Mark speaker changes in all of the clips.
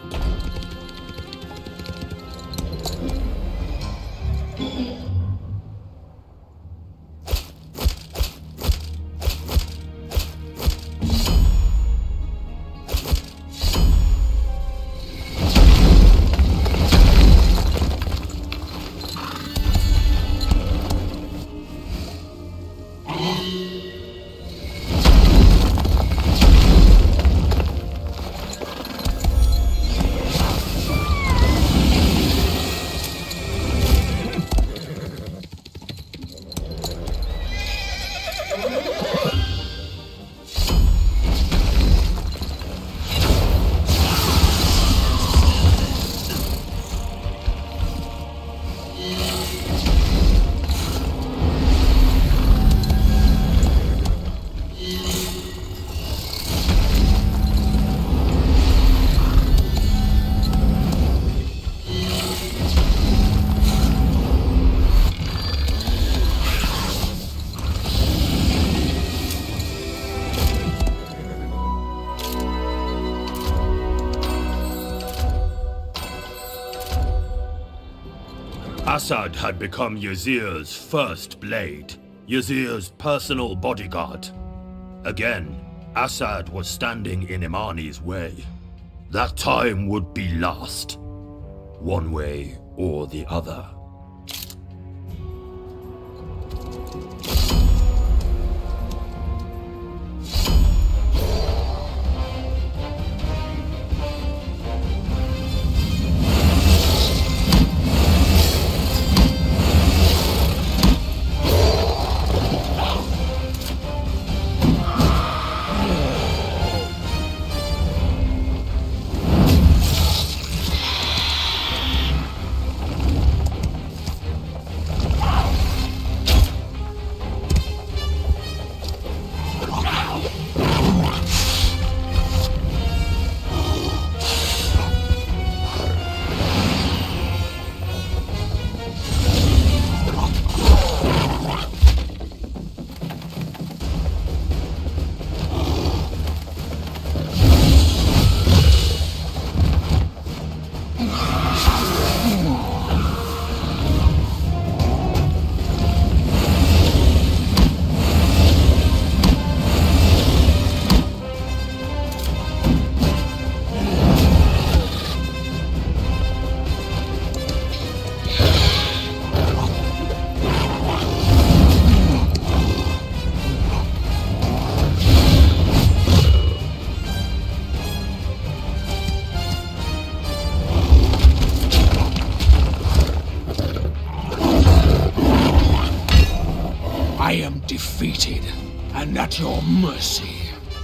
Speaker 1: Assad had become Yazir's first blade, Yazir's personal bodyguard. Again, Assad was standing in Imani's way. That time would be last, one way or the other.
Speaker 2: Defeated, and at your mercy.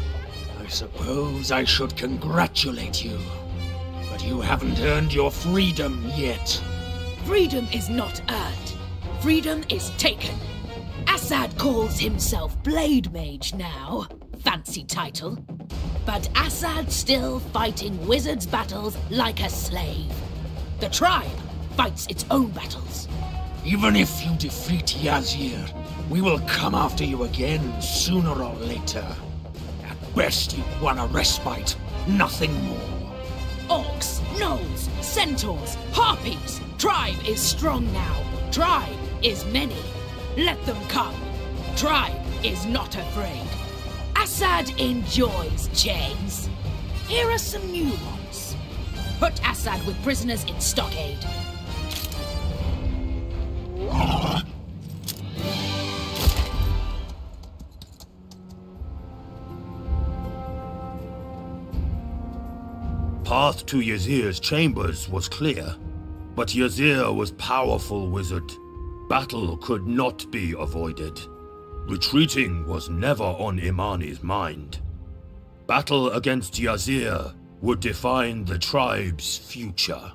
Speaker 2: I suppose I should congratulate you, but you haven't earned your freedom yet.
Speaker 3: Freedom is not earned. Freedom is taken. Assad calls himself Blade Mage now. Fancy title. But Assad's still fighting wizards' battles like a slave. The tribe fights its own battles.
Speaker 2: Even if you defeat Yazir, we will come after you again, sooner or later. At best, you want a respite, nothing more.
Speaker 3: Orcs, gnolls, centaurs, harpies. Tribe is strong now. Tribe is many. Let them come. Tribe is not afraid. Assad enjoys chains. Here are some new ones. Put Assad with prisoners in stockade.
Speaker 1: Path to Yazir's chambers was clear, but Yazir was powerful wizard. Battle could not be avoided. Retreating was never on Imani's mind. Battle against Yazir would define the tribe's future.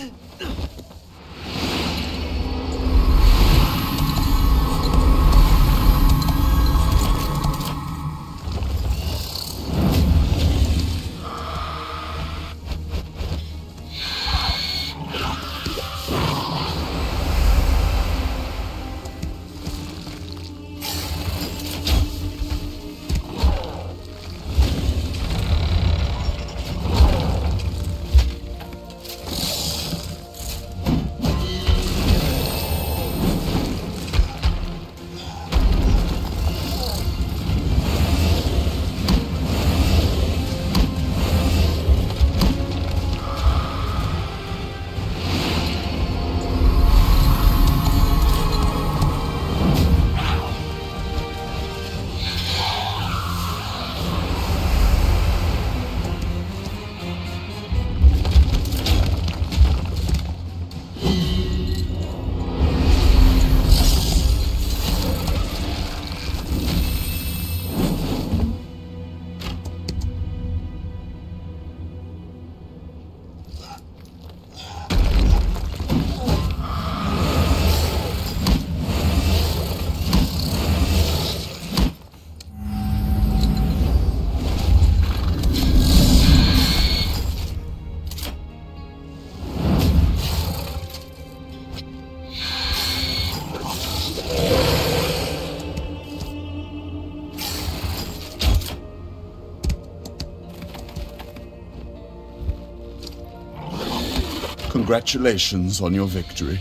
Speaker 4: Congratulations on your victory.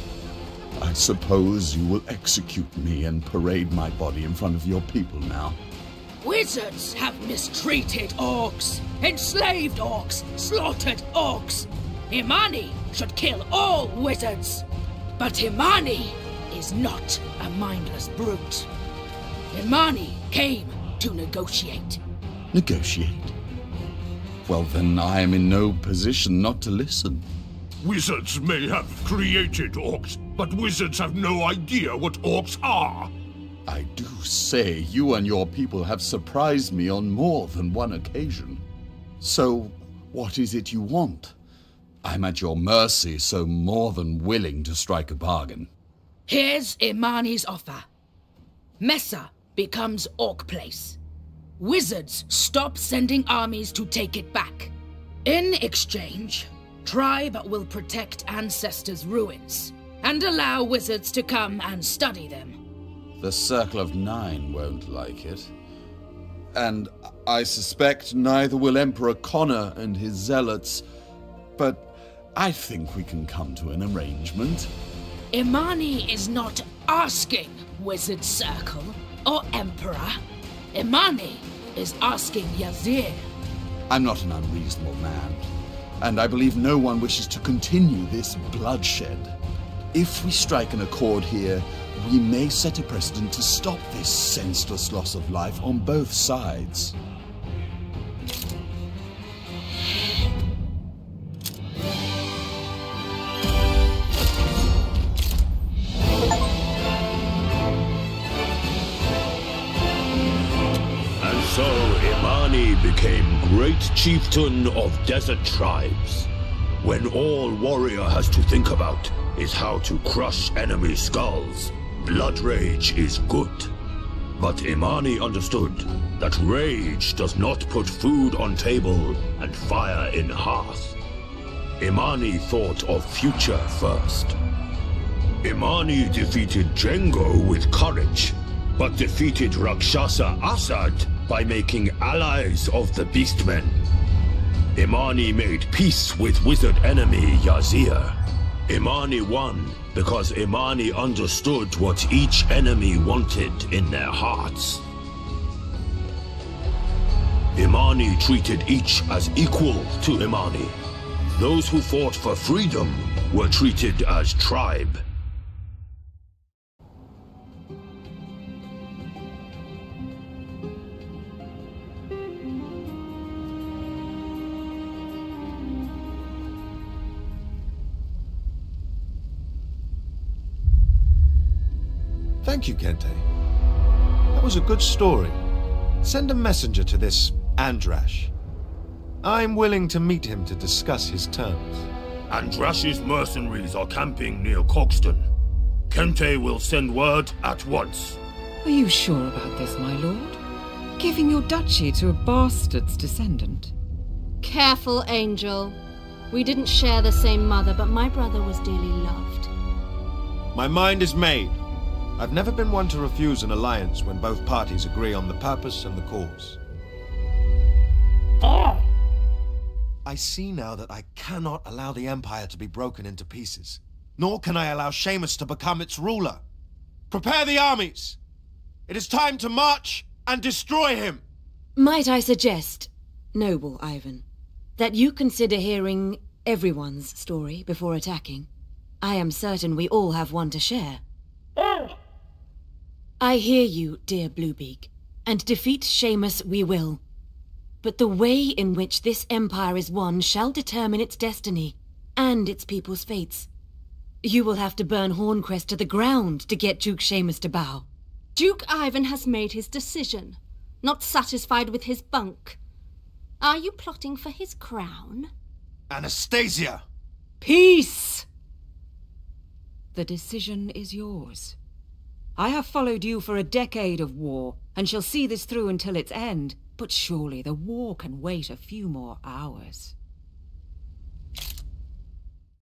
Speaker 4: I suppose you will execute me and parade my body in front of your people now.
Speaker 3: Wizards have mistreated orcs, enslaved orcs, slaughtered orcs. Imani should kill all wizards. But Imani is not a mindless brute. Imani came to negotiate.
Speaker 4: Negotiate? Well, then I am in no position not to listen.
Speaker 1: Wizards may have created orcs, but wizards have no idea what orcs are.
Speaker 4: I do say you and your people have surprised me on more than one occasion. So, what is it you want? I'm at your mercy, so more than willing to strike a bargain.
Speaker 3: Here's Imani's offer. Mesa becomes Orc Place. Wizards stop sending armies to take it back. In exchange, Tribe will protect ancestors' ruins and allow wizards to come and study them.
Speaker 4: The Circle of Nine won't like it. And I suspect neither will Emperor Connor and his zealots. But I think we can come to an arrangement.
Speaker 3: Imani is not asking Wizard Circle or Emperor. Imani is asking Yazir.
Speaker 4: I'm not an unreasonable man, and I believe no one wishes to continue this bloodshed. If we strike an accord here, we may set a precedent to stop this senseless loss of life on both sides.
Speaker 1: And so Imani became great chieftain of desert tribes. When all warrior has to think about is how to crush enemy skulls, blood rage is good. But Imani understood that rage does not put food on table and fire in hearth. Imani thought of future first. Imani defeated Django with courage, but defeated Rakshasa Assad by making allies of the Beastmen. Imani made peace with wizard enemy Yazir. Imani won because Imani understood what each enemy wanted in their hearts. Imani treated each as equal to Imani. Those who fought for freedom were treated as tribe.
Speaker 5: Thank you, Kente. That was a good story. Send a messenger to this Andrash. I'm willing to meet him to discuss his terms.
Speaker 1: Andrash's mercenaries are camping near Cogston. Kente will send word at once.
Speaker 6: Are you sure about this, my lord? Giving your duchy to a bastard's descendant?
Speaker 7: Careful, Angel. We didn't share the same mother, but my brother was dearly loved.
Speaker 5: My mind is made. I've never been one to refuse an alliance when both parties agree on the purpose and the cause. I see now that I cannot allow the Empire to be broken into pieces. Nor can I allow Seamus to become its ruler. Prepare the armies! It is time to march and destroy him!
Speaker 8: Might I suggest, noble Ivan, that you consider hearing everyone's story before attacking? I am certain we all have one to share. I hear you, dear Bluebeak, and defeat Seamus we will. But the way in which this empire is won shall determine its destiny, and its people's fates. You will have to burn Horncrest to the ground to get Duke Seamus to bow.
Speaker 7: Duke Ivan has made his decision, not satisfied with his bunk. Are you plotting for his crown?
Speaker 5: Anastasia!
Speaker 6: Peace! The decision is yours. I have followed you for a decade of war, and shall see this through until its end, but surely the war can wait a few more hours.